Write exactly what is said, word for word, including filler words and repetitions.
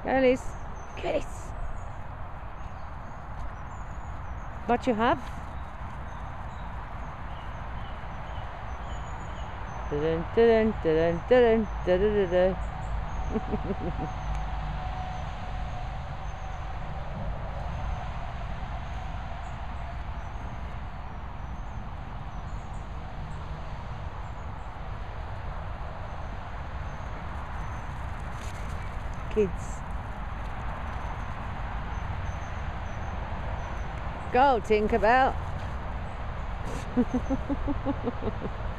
Kennels, Kennels. What you have? Dun, dun, dun, dun, dun, dun, dun. Kids. Go, Tinkerbell.